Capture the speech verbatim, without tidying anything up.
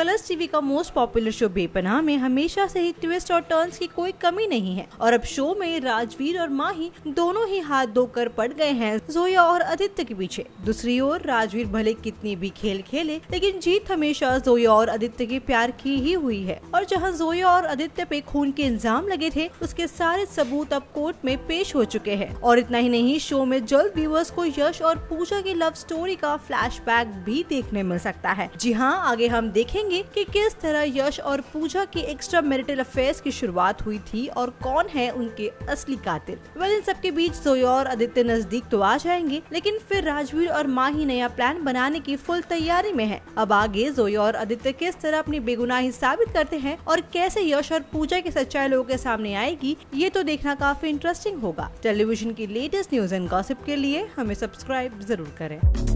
Colours TV का most popular show Bepannah में हमेशा से ही ट्विस्ट और टर्न्स की कोई कमी नहीं है और अब शो में राजवीर और माही दोनों ही हाथ धोकर पड़ गए हैं जोया और आदित्य के पीछे। दूसरी ओर राजवीर भले कितनी भी खेल खेले लेकिन जीत हमेशा जोया और आदित्य के प्यार की ही हुई है और जहां जोया और आदित्य पे खून के इल्जाम लगे थे उसके सारे सबूत अब कोर्ट में पेश हो चुके हैं। और इतना ही नहीं, शो में जल्द व्यूअर्स को यश और पूजा की लव स्टोरी का फ्लैशबैक भी देखने मिल सकता है। जी हाँ, आगे हम देखेंगे कि किस तरह यश और पूजा की एक्स्ट्रा मैरिटल अफेयर्स की शुरुआत हुई थी और कौन है उनके असली कातिल। वेल, इन सबके बीच जोया और आदित्य नजदीक तो आ जाएंगे लेकिन फिर राजवीर और माही नया प्लान बनाने की फुल तैयारी में है। अब आगे जोया और आदित्य किस तरह अपनी बेगुनाही साबित करते हैं और कैसे यश और पूजा की सच्चाई लोगों के सामने आएगी, ये तो देखना काफी इंटरेस्टिंग होगा। टेलीविजन की लेटेस्ट न्यूज एंड गॉसिप के लिए हमें सब्सक्राइब जरूर करें।